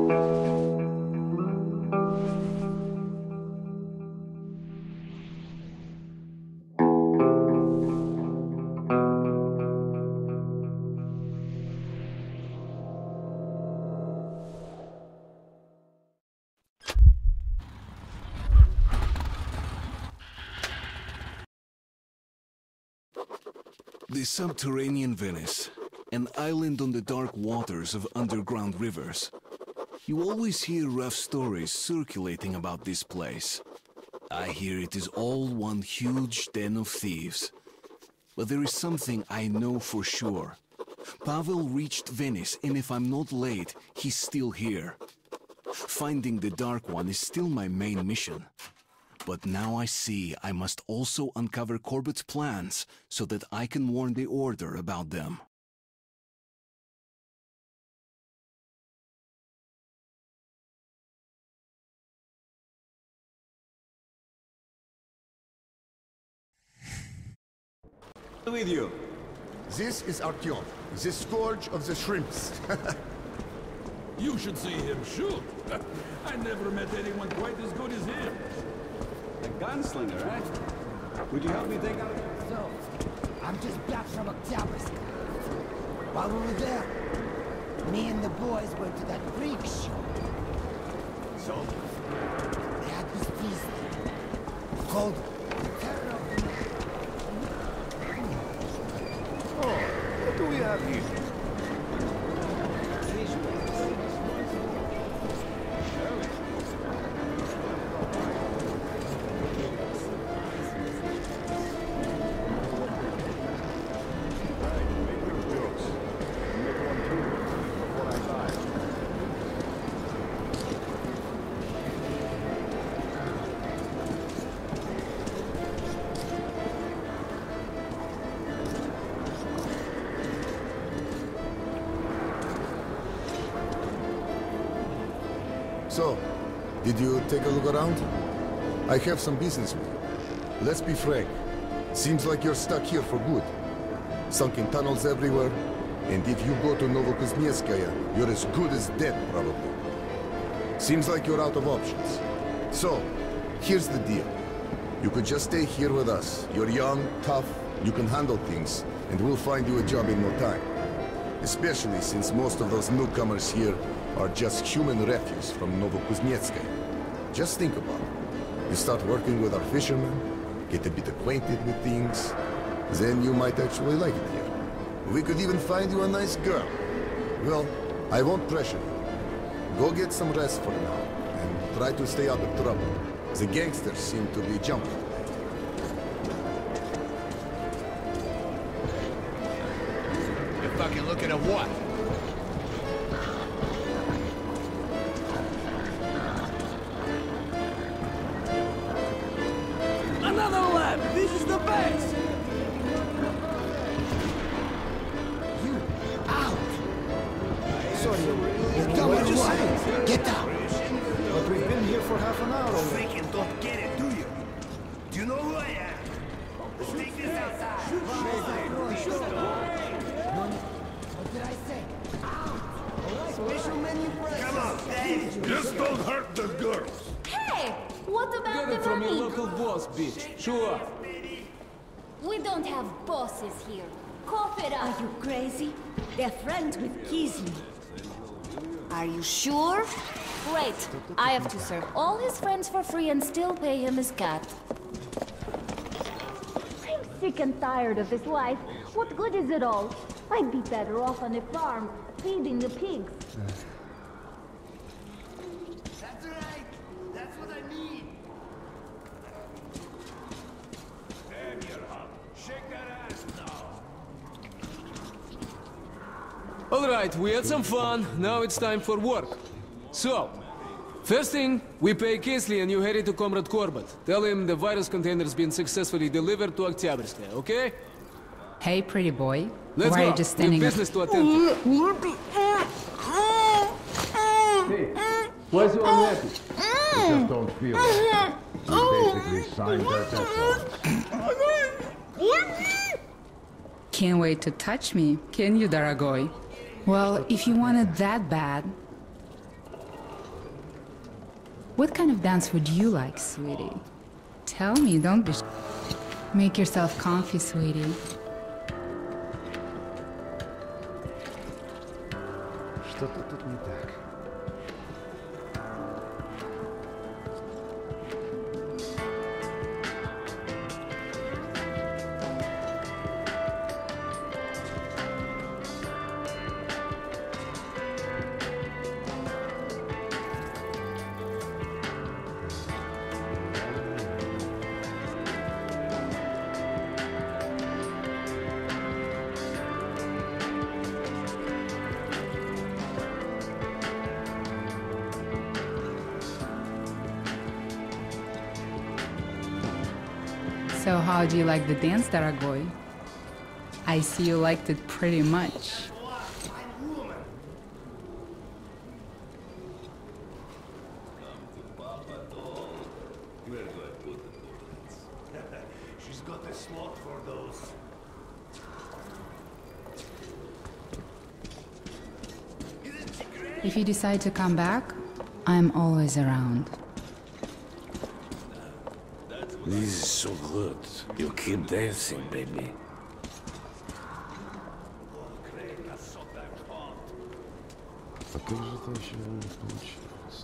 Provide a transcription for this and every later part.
The subterranean Venice, an island on the dark waters of underground rivers. You always hear rough stories circulating about this place. I hear it is all one huge den of thieves. But there is something I know for sure. Pavel reached Venice, and if I'm not late, he's still here. Finding the Dark One is still my main mission. But now I see I must also uncover Corbett's plans so that I can warn the Order about them. With you. This is Artyom, the scourge of the shrimps. You should see him shoot. I never met anyone quite as good as him. A gunslinger, eh? Would you help me take out... So, I'm just back from Oktyabrsk. While we were there, me and the boys went to that freak show. So? They had this piece called The Terror of the Night. Oh, what do we have here? So, did you take a look around? I have some business with you. Let's be frank. Seems like you're stuck here for good. Sunken tunnels everywhere, and if you go to Novokuznetskaya, you're as good as dead, probably. Seems like you're out of options. So, here's the deal. You could just stay here with us. You're young, tough, you can handle things, and we'll find you a job in no time. Especially since most of those newcomers here are just human refuse from Novokuznetskaya. Just think about it. You start working with our fishermen, get a bit acquainted with things, then you might actually like it here. We could even find you a nice girl. Well, I won't pressure you. Go get some rest for now, and try to stay out of trouble. The gangsters seem to be jumping. You're fucking looking at what? Another lap! This is the best! You, out! Sorry, you're going what? Get out! But we've been here for half an hour already. Freaking don't get it, do you? Do you know who I am? Take this outside. What did I say? Out! Special menu breakfast. Come on, Daddy. Just don't hurt the girls! Hey! What about Get the it from your money? local boss, bitch. Sure. We don't have bosses here. Cough it up. Are you crazy? They're friends with Kisly. Are you sure? Great. I have to serve all his friends for free and still pay him his cut. I'm sick and tired of this life. What good is it all? I'd be better off on a farm, feeding the pigs. That's right. That's what I need. Damn your hub. Shake that ass now! Alright, we had some fun. Now it's time for work. So, first thing, we pay Kisly and you head to Comrade Corbett. Tell him the virus container's been successfully delivered to Oktyabrskaya, okay? Hey, pretty boy. Let's Why go. are you just standing We've business to attend to. Hey, why is you unhappy? I just don't feel well. We basically signed that, that's all. Can't wait to touch me, can you, Daragoy? Well, if you want it that bad... What kind of dance would you like, sweetie? Tell me, don't be... Make yourself comfy, sweetie. Что-то тут не так. So how do you like the dance, Daragoy? I see you liked it pretty much. She's got a slot for those. If you decide to come back, I'm always around. This is so good. You keep dancing, baby. А как же это еще не получилось?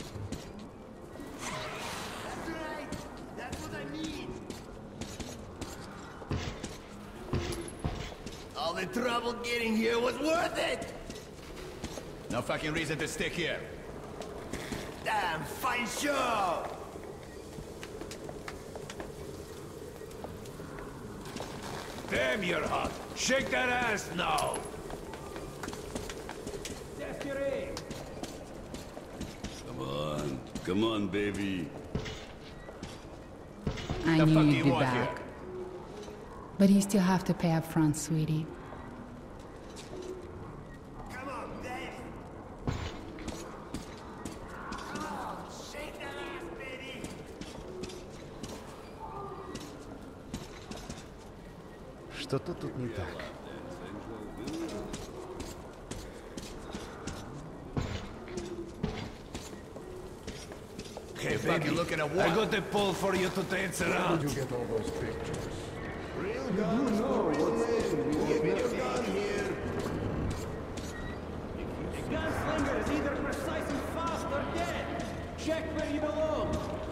All the trouble getting here was worth it! No fucking reason to stick here. Damn fine show! Damn, you're hot. Shake that ass now! Come on, baby. I knew you'd be back. But you still have to pay up front, sweetie. Come on, baby! Come on, shake that ass, baby! Что-то тут не так. Okay, baby, looking at what? I got the pole for you to dance around. Where did you get all those pictures? Real guns for real men. Give me your gun here. The gunslinger is either precise and fast or dead. Check where you belong.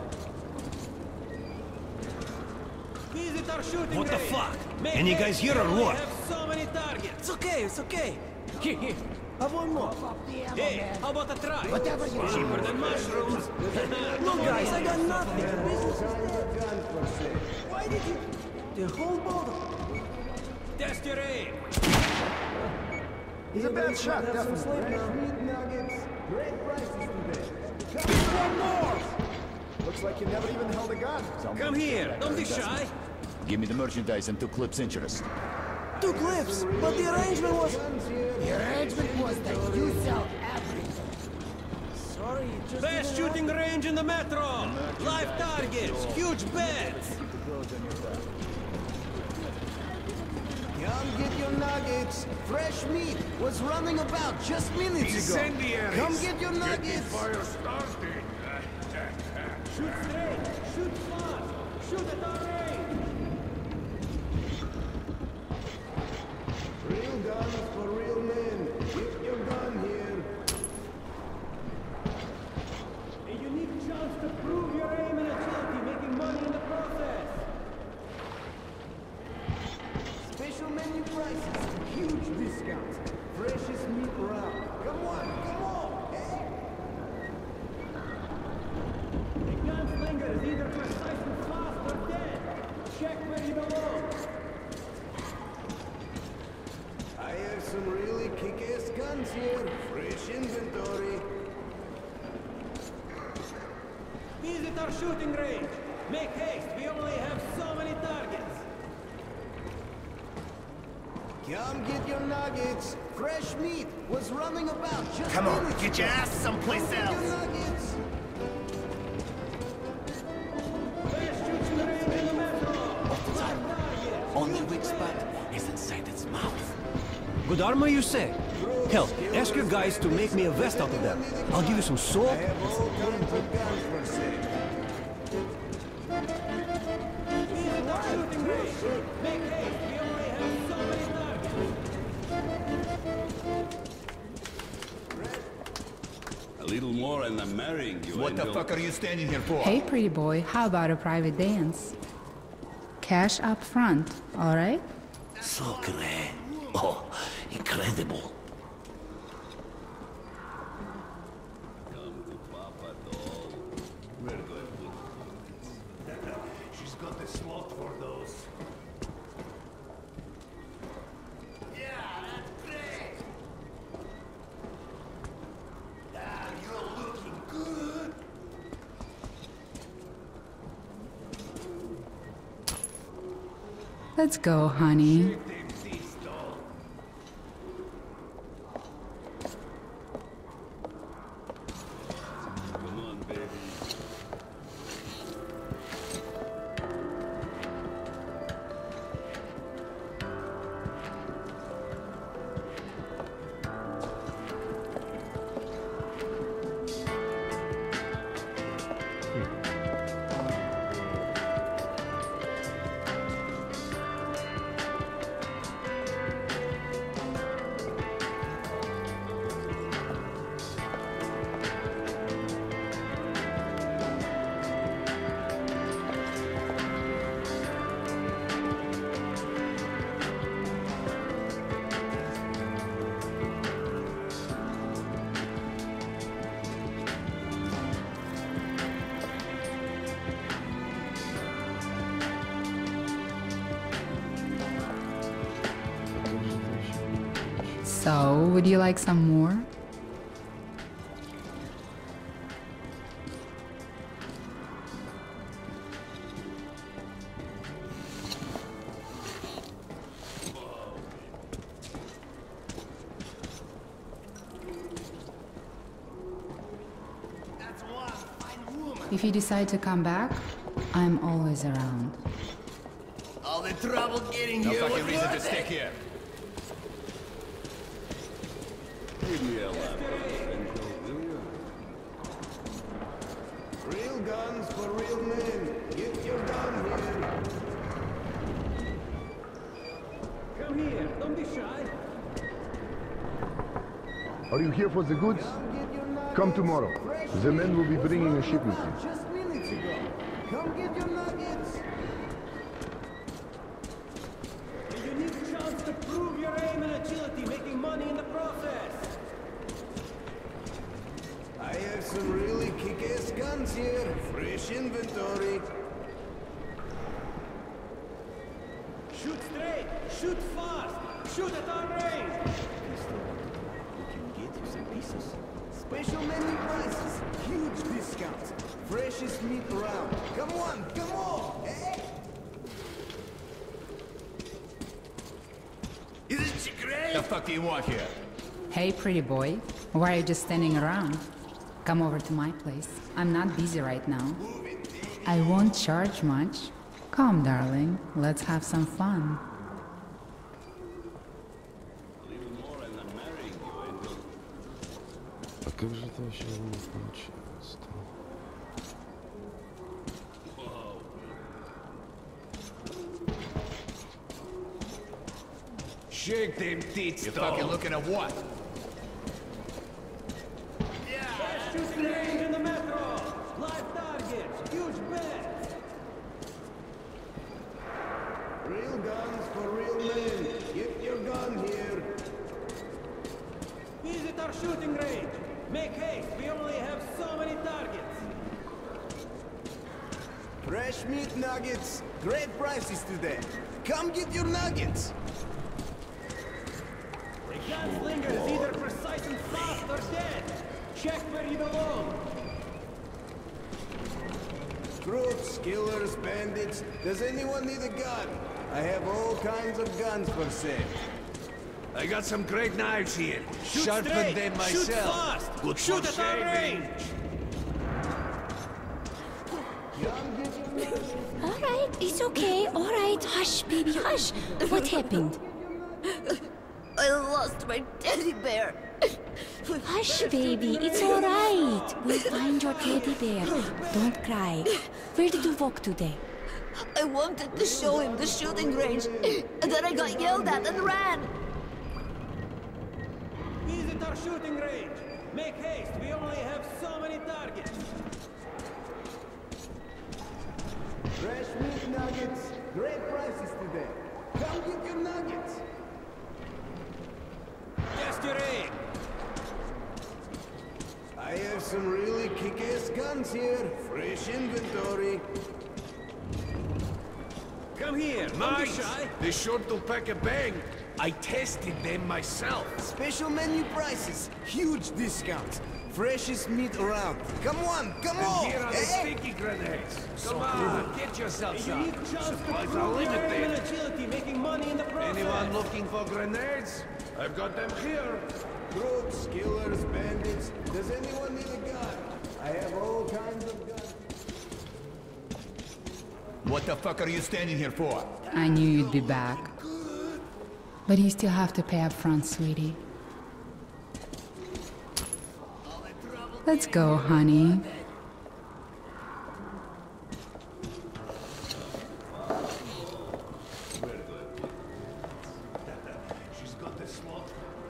Visit our shooting What the range. fuck? Make Any guys here or we what? have so many targets. It's okay, it's okay. Here. Have one more. Hey, how about a try? Whatever you want. Cheaper than mushrooms. Look, guys, I got nothing. Business is dead. Why did you... The whole boat... Test your aim. He's a bad shot, definitely. Great prices today. One more! Looks like you never even held a gun. Come here. Don't be shy. Give me the merchandise and 2 clips interest. 2 clips, but the arrangement was... The arrangement was that you sell everything. Sorry, best shooting range in the metro. Live targets, huge bets. Come get your nuggets. Fresh meat was running about just minutes ago. Incendiaries. Come get your nuggets. Fire starting. Shoot straight, shoot fast, shoot at our range. Real guns for real men. Keep your gun here. A unique chance to prove your aim in agility, making money in the process. Special menu prices. Huge discounts. Freshest meat around. Come on, come on. Hey. The gunslinger is either precise and fast or dead. Check where you belong. I have some really kick-ass guns here. Fresh inventory. Visit our shooting range. Make haste, we only have so many targets. Come get your nuggets. Fresh meat was running about just Come on, minutes get your ago. ass someplace Come get else. your nuggets. Best shooting range in the metro. Live targets. Only weak spot is inside its mouth. Good armor, you say? Hell, ask your guys to make me a vest out of that. I'll give you some salt. I have all kinds of guns for sale. range. Make haste, we only have so many targets. A little more and I'm marrying you. What the Angel. fuck are you standing here for? Hey, pretty boy, how about a private dance? Cash up front, all right? So great. Oh, incredible. She's got the smoke for those. Yeah, that's great. Ah, you're looking good. Let's go, honey. Come on, baby. So, would you like some more? If you decide to come back, I'm always around. All the trouble getting No here fucking was reason to worth stick it. here. Give me a laptop, Angel, will you? Real guns for real men. Get your gun here. Come here, don't be shy. Are you here for the goods? Come tomorrow. The men will be bringing a shipment. Just minutes ago. Come get your nuggets. A unique chance to prove your aim and agility, making money in the process. I have some really kick-ass guns here. Fresh inventory. Shoot straight, shoot fast, shoot at our range. We can get you some pieces. Special menu prices. Huge discounts. Freshest meat around. Come on, come on. Hey! Isn't she great? The fuck do you want here? Hey, pretty boy. Why are you just standing around? Come over to my place. I'm not busy right now. I won't charge much. Come, darling. Let's have some fun. A little more and I'm marrying you, Angel. А как же это вообще не получилось-то? Shake them tits, you fucking looking at what? Shoot range in the metro. Live targets, huge bets. Real guns for real men. Get your gun here. Visit our shooting range. Make haste, we only have so many targets. Fresh meat nuggets. Great prices today. Come get your nuggets. The gunslinger is either precise and fast or dead. Check where you belong. Crooks, killers, bandits. Does anyone need a gun? I have all kinds of guns for sale. I got some great knives here. Shoot Sharpen straight, them shoot myself. fast, Good shoot for at our shaving. range. All right, it's okay. All right, hush, baby, hush. What happened? I lost my teddy bear. Hush, baby, it's all right. We'll find your teddy bear. Don't cry. Where did you walk today? I wanted to show him the shooting range, and then I got yelled at and ran. Visit our shooting range. Make haste, we only have so many targets. Fresh meat nuggets. Great prices today. Come get your nuggets. Just your aim. I have some really kick-ass guns here. Fresh inventory. Come here, don't be shy. They sure do pack a bang. I tested them myself. Special menu prices. Huge discounts. Freshest meat around. Come on, come on! And here are the sticky grenades. Come on, get yourself A some. unique chance to Supplies prove are your limited. agility, making money in the process. Anyone looking for grenades? I've got them here. Crooks, killers, bandits. Does anyone need a gun? I have all kinds of guns. What the fuck are you standing here for? I knew you'd be back. But you still have to pay up front, sweetie. Let's go, honey. She's got the smoke.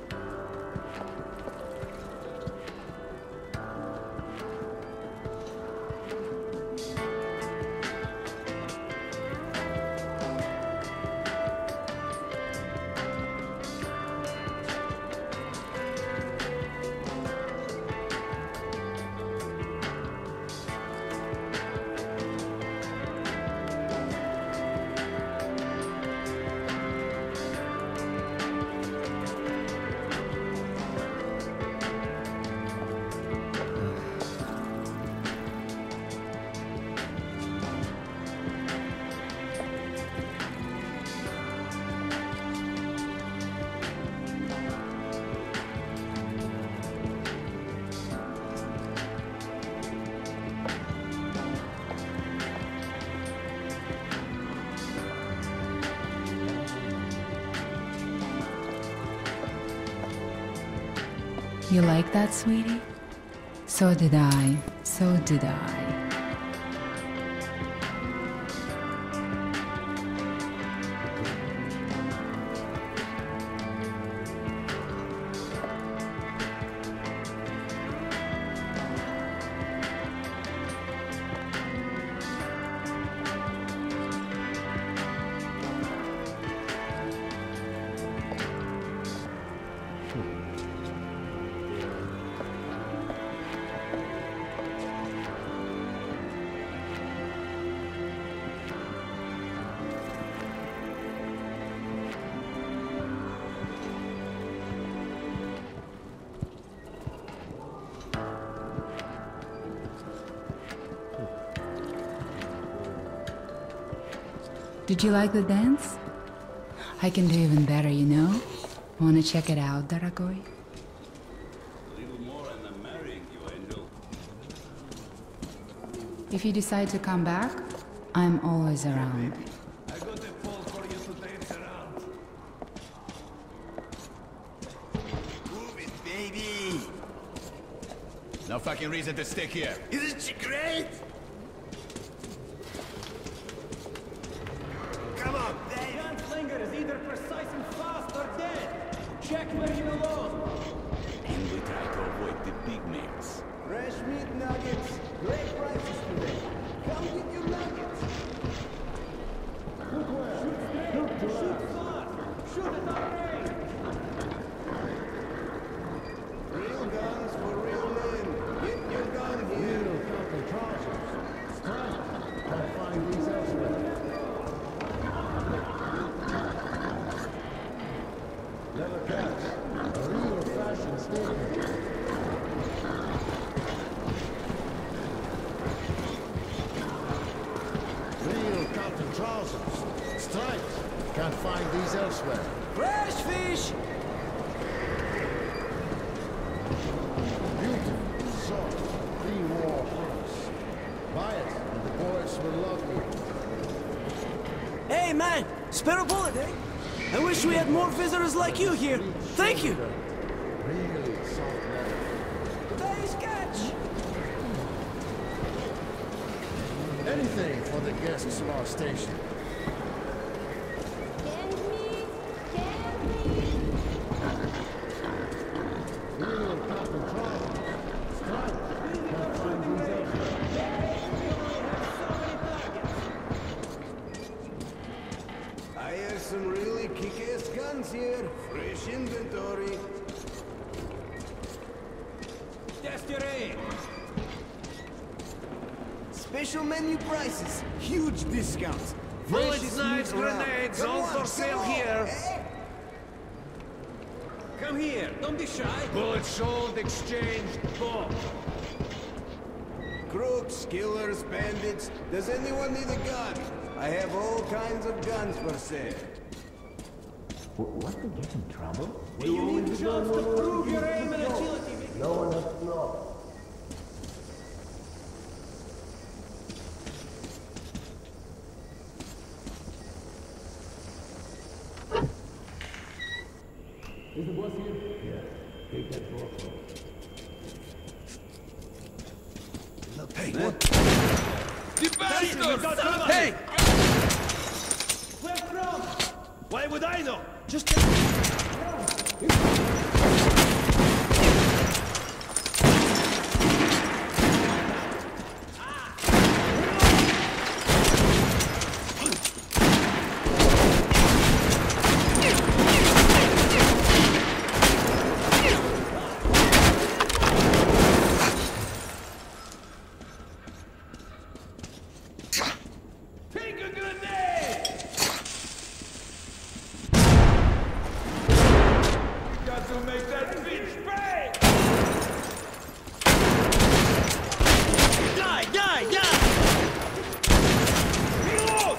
You like that, sweetie? So did I. So did I. Did you like the dance? I can do even better, you know? Wanna check it out, Daragoy? A little more and I'm marrying you, Angel. If you decide to come back, I'm always around. I got a pole for you to dance around. Move it, baby! No fucking reason to stick here. Isn't she great? Come on, Dave! Gunslinger is either precise and fast or dead. Check where you belong. And we try to avoid the big meals. Fresh meat nuggets. Great prices today. Come get your nuggets. Shoot far. Shoot at our range. Real guns for real men. Get your gun here. Can't find these elsewhere. Leather caps, a real fashion statement. Real cotton trousers, stripes. Can't find these elsewhere. Fresh fish! Beautiful, soft, pre-war horse. Buy it, and the boys will love you. Hey, man! Spare a bullet, eh? I wish we had more visitors like you here. Thank you! Really soft leather. Nice catch! anything for the guests of our station. I have some really kick-ass guns here. Fresh inventory. Destiree! Special menu prices. Huge discounts. Bullets, Freshest knives, meat around. grenades, Come all on, for come sale on, here. eh? Come here, don't be shy. Bullets sold, exchanged, bought. Crooks, killers, bandits. Does anyone need a gun? I have all kinds of guns for sale. What to get in trouble? You need a chance to prove your aim and agility. No one has to know. Is the boss here? Yeah. Take that door closed. Hey, what? Hey! Where from? Why would I know? Just take a grenade! Got to make that bitch pay! Die! Die! Die! Reload!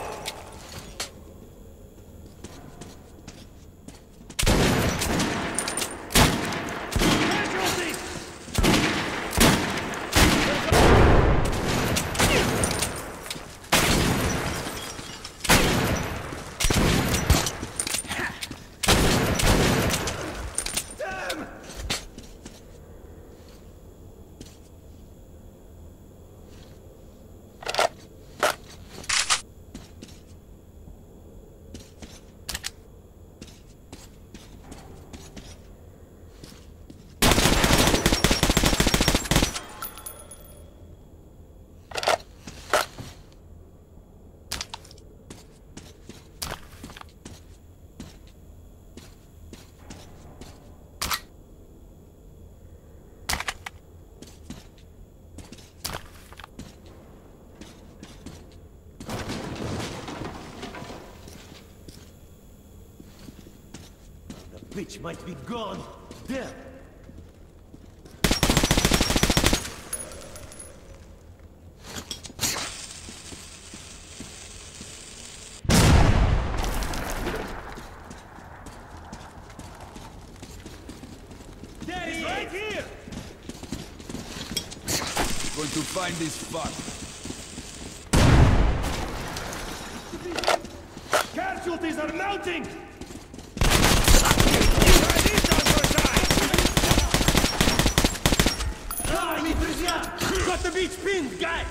Casualties! Damn! The bitch might be gone. There. There he is! Right here! Going to find this fuck. Casualties are mounting! Got the beach pinned, guys!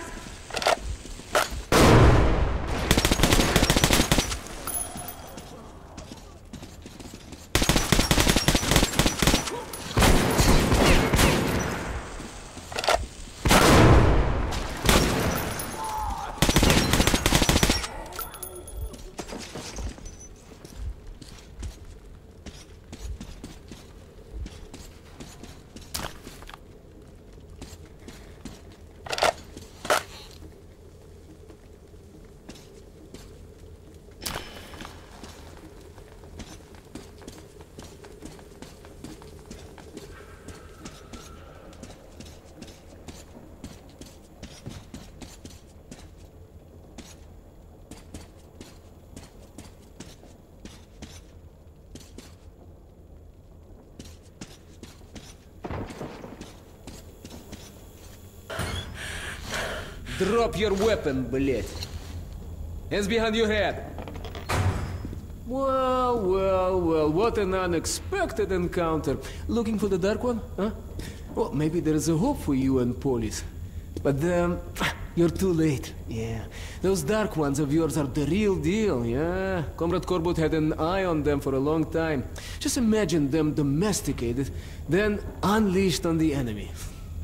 Drop your weapon, блять. Hands behind your head. Well, well, well, what an unexpected encounter. Looking for the Dark One, huh? Well, maybe there's a hope for you and Polis. But, You're too late. Yeah. Those dark ones of yours are the real deal, yeah? Comrade Korbut had an eye on them for a long time. Just imagine them domesticated, then unleashed on the enemy.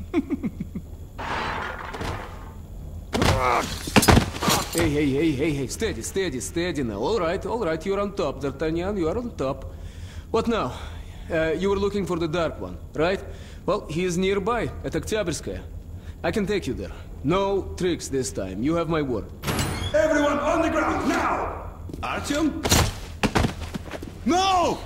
Hey, steady now. All right, you're on top, D'Artagnan, you are on top. What now? You were looking for the Dark One, right? Well, he is nearby, at Oktyabrskaya. I can take you there. No tricks this time, you have my word. Everyone on the ground, now! Artyom? No!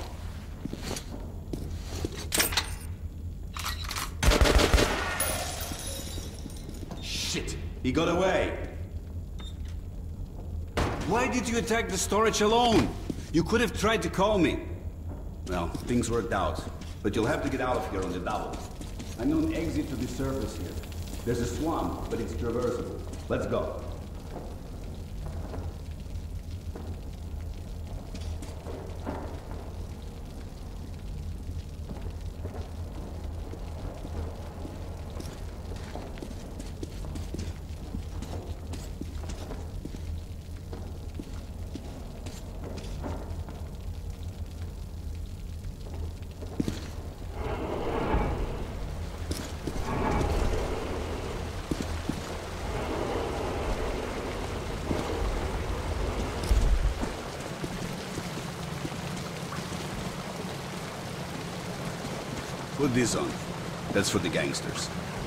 Shit, he got away. Why did you attack the storage alone? You could have tried to call me. Well, things worked out. But you'll have to get out of here on the double. I know an exit to the surface here. There's a swamp, but it's traversable. Let's go. Put this on. That's for the gangsters.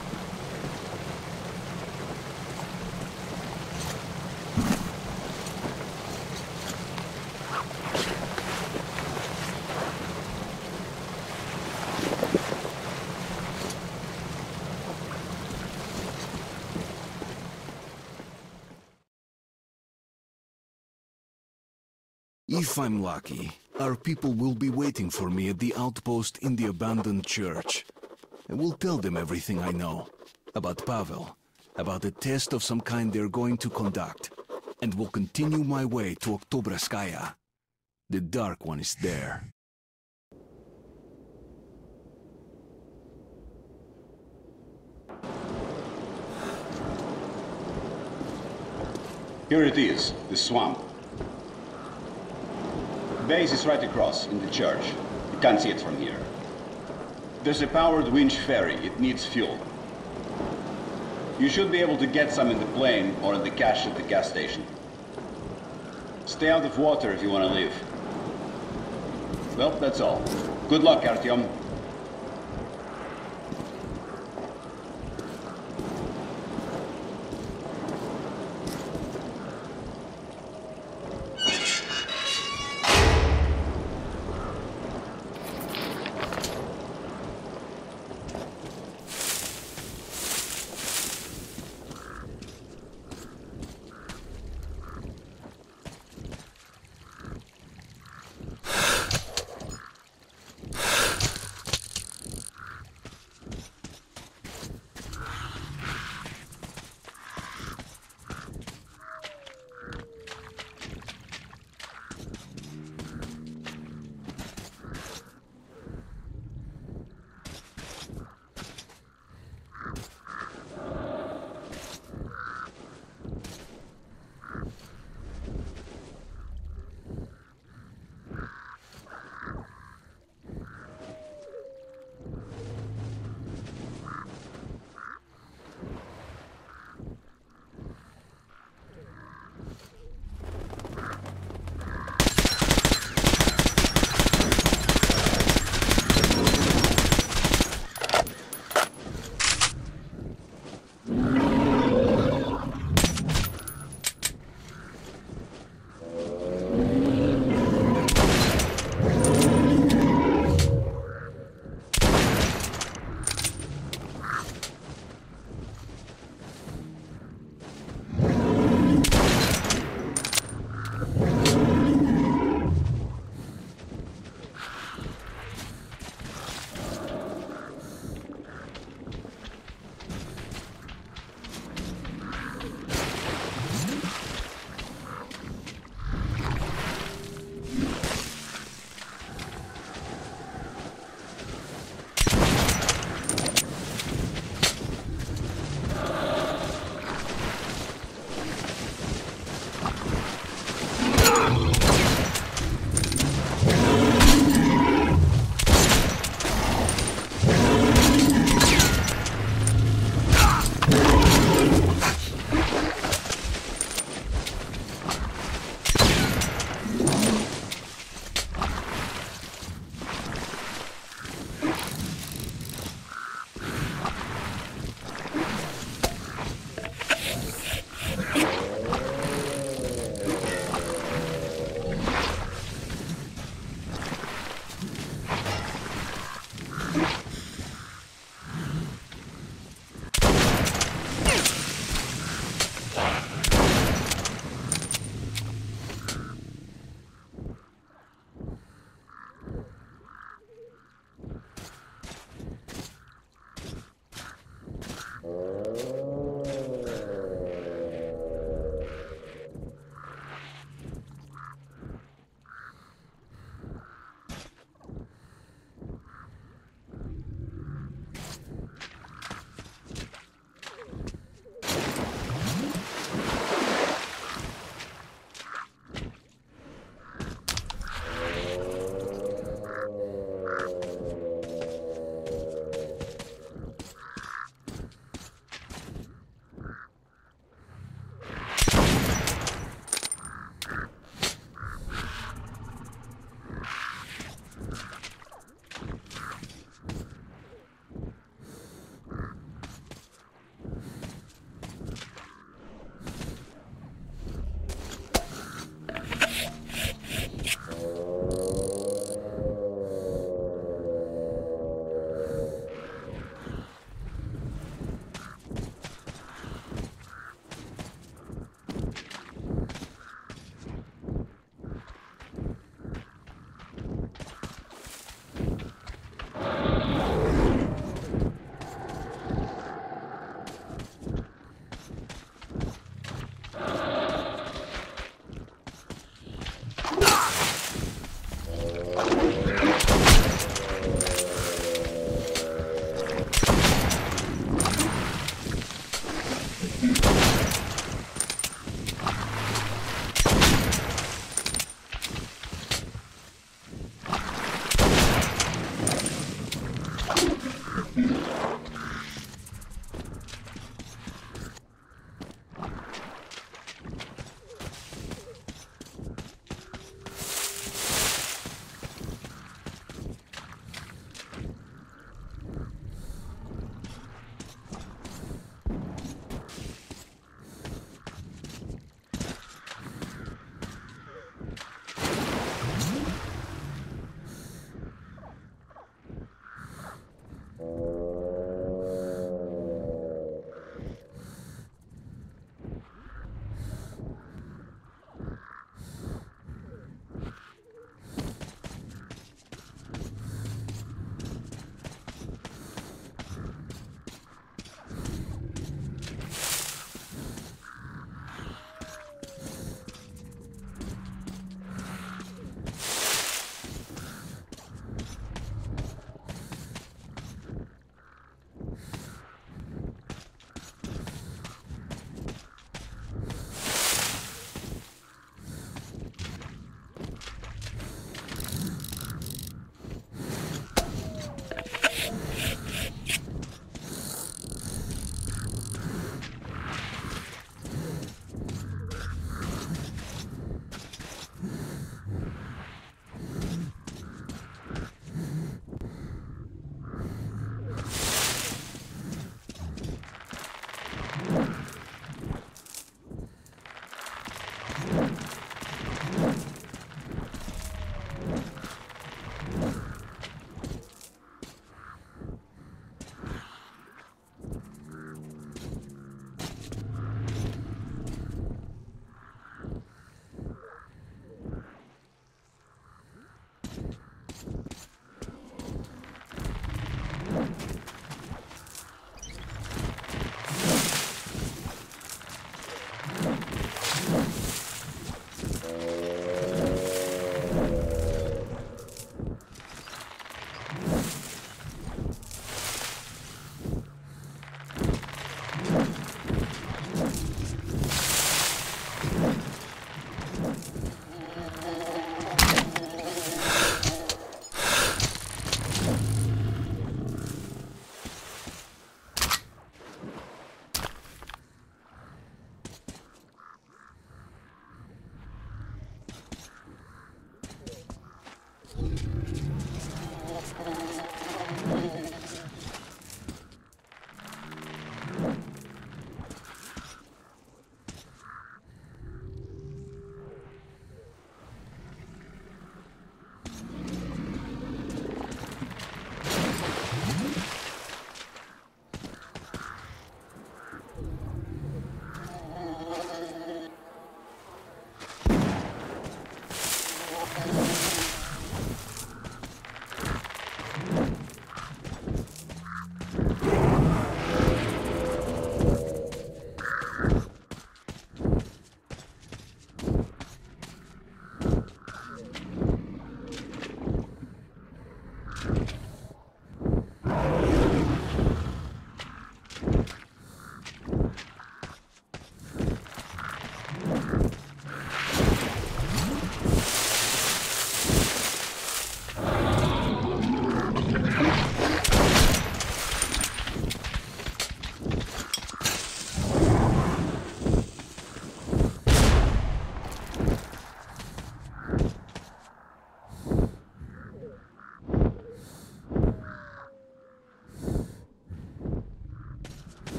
If I'm lucky, our people will be waiting for me at the outpost in the abandoned church. I will tell them everything I know. About Pavel, about a test of some kind they're going to conduct, and will continue my way to Oktyabrskaya. The Dark One is there. Here it is, the swamp. The base is right across, in the church. You can't see it from here. There's a powered winch ferry. It needs fuel. You should be able to get some in the plane or in the cache at the gas station. Stay out of water if you want to live. Well, that's all. Good luck, Artyom.